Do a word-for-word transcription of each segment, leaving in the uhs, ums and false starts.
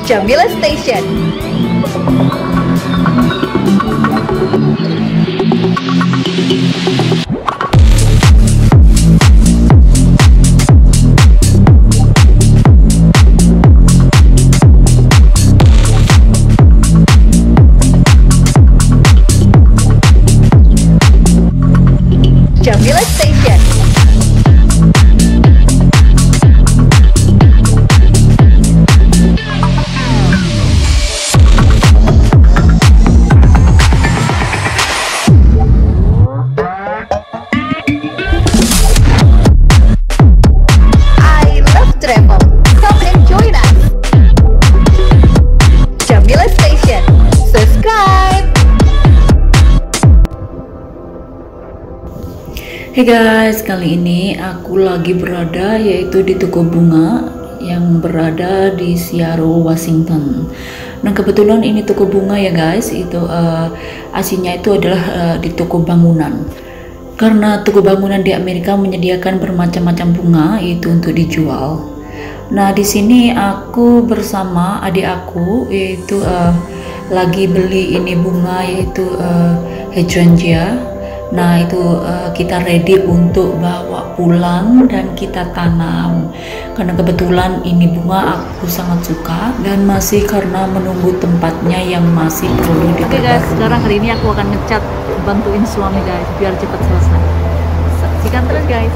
Jamila Station. Jamila Station. I love travel. Come and join us. Jamila Station. Subscribe. Hey guys, kali ini aku lagi berada yaitu di toko bunga yang berada di Seattle, Washington. Nah kebetulan ini toko bunga ya guys, itu uh, aslinya itu adalah uh, di toko bangunan. Karena toko bangunan di Amerika menyediakan bermacam-macam bunga itu untuk dijual. Nah di sini aku bersama adik aku yaitu uh, lagi beli ini bunga yaitu uh, hydrangea. Nah itu uh, kita ready untuk bawa pulang dan kita tanam karena kebetulan ini bunga aku sangat suka dan masih karena menunggu tempatnya yang masih perlu diperbarui. Oke guys, sekarang hari ini aku akan ngecat bantuin suami guys biar cepat selesai. Saksikan terus guys.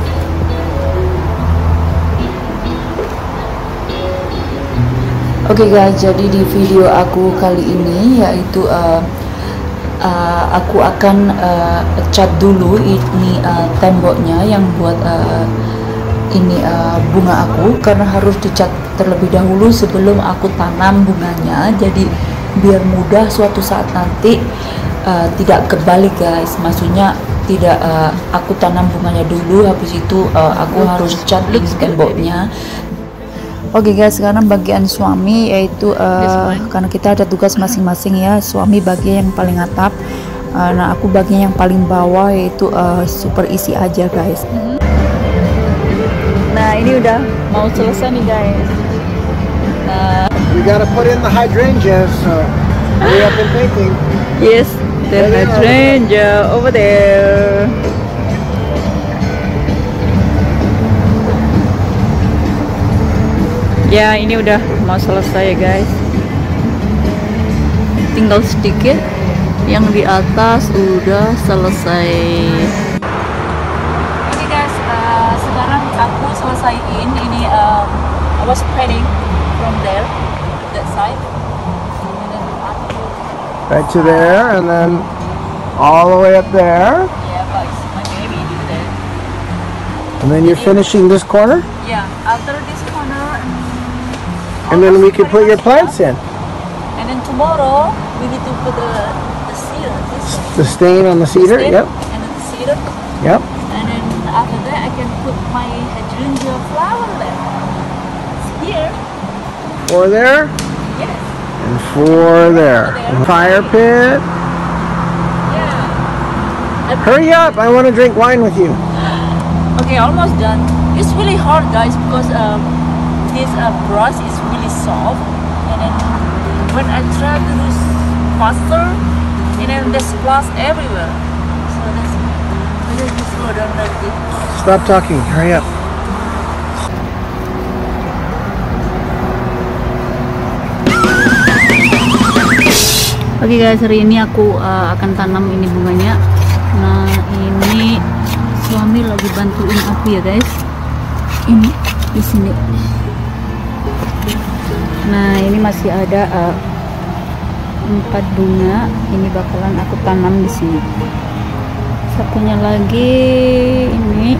Oke guys, jadi di video aku kali ini yaitu uh, Uh, aku akan uh, cat dulu ini uh, temboknya yang buat uh, ini uh, bunga aku karena harus dicat terlebih dahulu sebelum aku tanam bunganya, jadi biar mudah suatu saat nanti uh, tidak kebalik guys, maksudnya tidak uh, aku tanam bunganya dulu habis itu uh, aku harus cat di temboknya. Oke okay guys, sekarang bagian suami yaitu uh, karena kita ada tugas masing-masing ya. Suami bagian yang paling atap, uh, nah aku bagian yang paling bawah yaitu uh, super isi aja guys. Nah ini udah mau selesai nih guys. Nah, we gotta put in the hydrangeas, so hurry up and painting. Yes, the hydrangea over there. Ya ini udah mau selesai ya guys, tinggal sedikit, yang di atas udah selesai. Oke okay guys, uh, sekarang aku selesaiin ini. um, I was painting from there, that side, and then Right to there, and then all the way up there. yeah, but my baby do that. And then you're finishing this corner, Yeah, after this corner. and then we can put your plants in. And then tomorrow we need to put the the cedar, this The stain on the cedar, stain, yep, and then the cedar, yep. and then after that I can put my hydrangea flower there. It's here, Four there, yes, and four there. And fire pit. yeah. And- Hurry up, I want to drink wine with you. Okay, almost done. It's really hard, guys, because um, this uh, brush is really soft, and then when I try to do s- faster, and then there's splash everywhere. So that's I just slow down like this. Stop talking, hurry up. Oke guys, hari ini aku uh, akan tanam ini bunganya. Nah ini suami lagi bantuin aku ya guys. Ini di sini. Nah ini masih ada uh, empat bunga. Ini bakalan aku tanam di sini. Satunya lagi ini.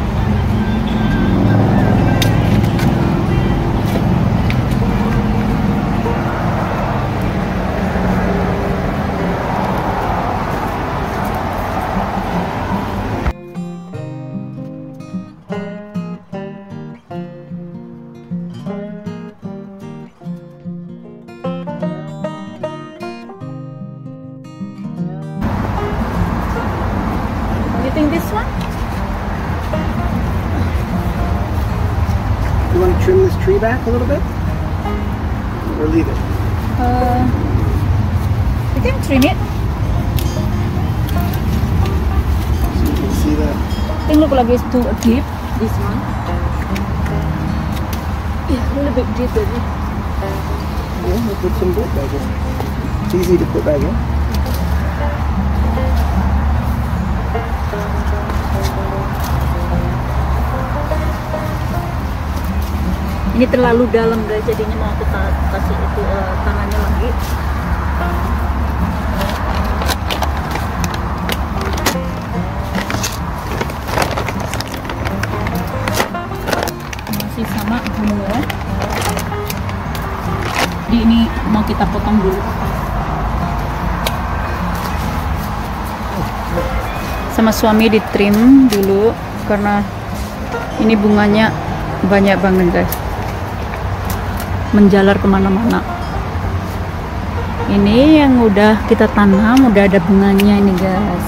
think this one? You want to trim this tree back a little bit? Or leave it? Uh, we can trim it. So you can see that. I think look like it's too deep. This one. Yeah, a little bit deep, baby. Yeah, we'll put some dirt back in. It's easy to put back in. Ini terlalu dalam guys, jadinya mau aku kasih itu uh, tangannya lagi. Masih sama bunga. Jadi ini mau kita potong dulu. Sama suami di trim dulu karena ini bunganya banyak banget guys, menjalar kemana-mana. Ini yang udah kita tanam, udah ada bunganya ini guys.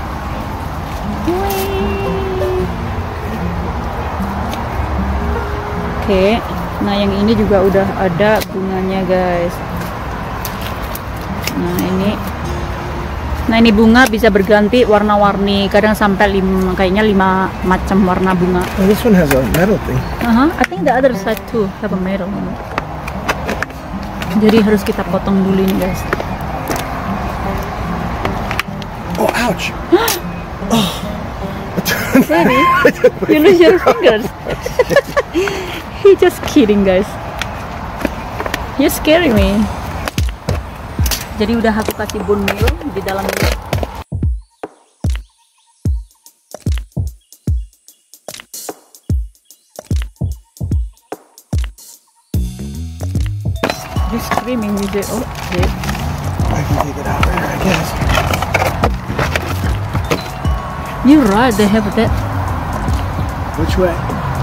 Oke, nah yang ini juga udah ada bunganya guys. Nah ini, nah ini bunga bisa berganti warna-warni, kadang sampai lima, kayaknya lima macam warna bunga. Oh, this one has a metal thing. Uh-huh. I think the other side too have a metal. Jadi harus kita potong dulu ini guys. Oh, ouch! Oh. Baby, you lose your fingers. He just kidding guys. You scaring me. Jadi udah aku kasih bone meal di dalamnya. You screaming with it. Oh, okay. I can take it out there, I guess. You're right, they have that. Which way?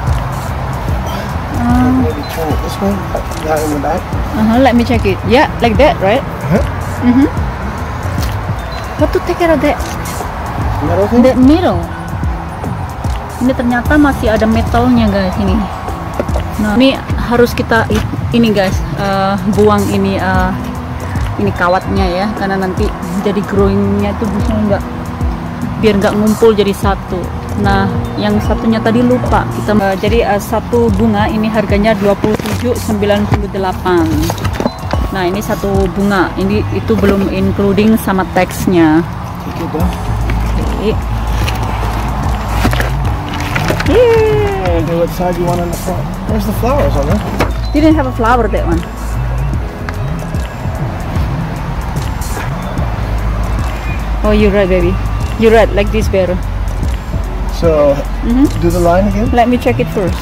Um, Maybe turn it this way. That in the back. uh-huh, let me check it. Yeah, like that, right? Uh-huh. Mm-hmm. What to take care of that? Metal thing? That middle. Ini ternyata masih ada metalnya guys ini. Nah, ini harus kita ini guys, uh, buang ini uh, ini kawatnya ya, karena nanti jadi growingnya itu bisa nggak, biar nggak ngumpul jadi satu. Nah, yang satunya tadi lupa kita. Uh, jadi uh, satu bunga ini harganya dua puluh tujuh sembilan puluh delapan. Nah, ini satu bunga. Ini itu belum including sama teksnya. Take it down. Oke. Yeah. Okay, what side you want on the front? Where's the flowers on there? Didn't have a flower that one. Oh, you're right, baby. You're right. Like this better. So, Mm-hmm. do the line again? Let me check it first.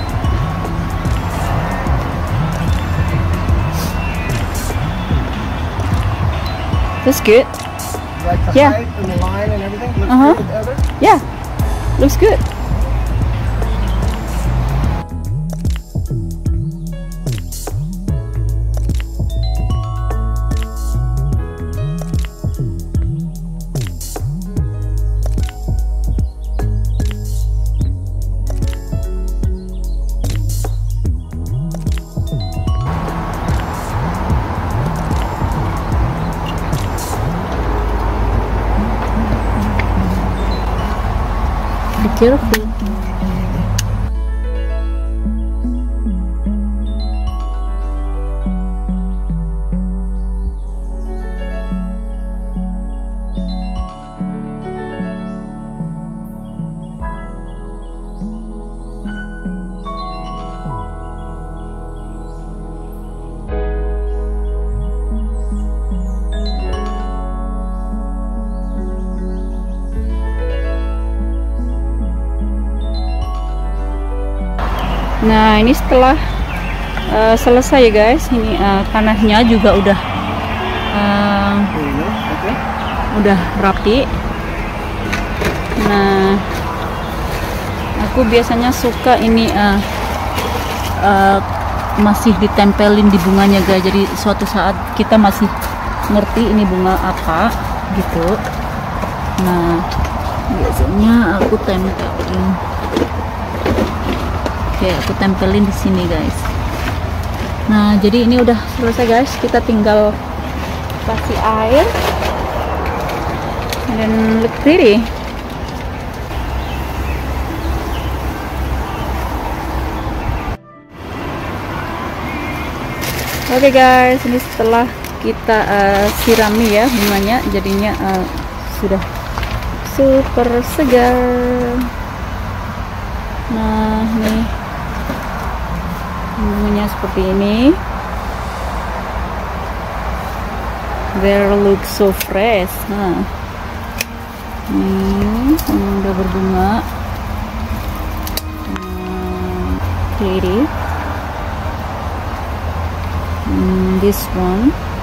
That's good. Like the Yeah. height and the line and everything? Looks Uh-huh. good together? Yeah, looks good. Be careful. Nah, ini setelah uh, selesai ya guys, ini uh, tanahnya juga udah uh, There you go. Okay. udah rapi. Nah, aku biasanya suka ini uh, uh, masih ditempelin di bunganya guys, jadi suatu saat kita masih ngerti ini bunga apa gitu. Nah, biasanya aku tempelin. Oke, aku tempelin di sini guys. Nah, jadi ini udah selesai guys, kita tinggal kasih air. And then look pretty. Oke okay guys, ini setelah kita uh, sirami ya bunganya, jadinya uh, sudah super segar. Nah, nih bunganya seperti ini. They look so fresh. Nah, ini udah berbunga. Hmm, pretty. Mm, this one